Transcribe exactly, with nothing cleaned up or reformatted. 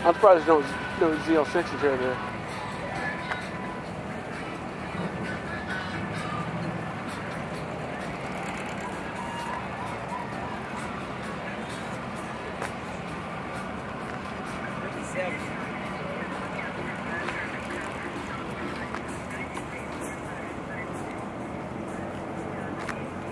I'm surprised there's no, no Z L sixes here there. fifty-seven.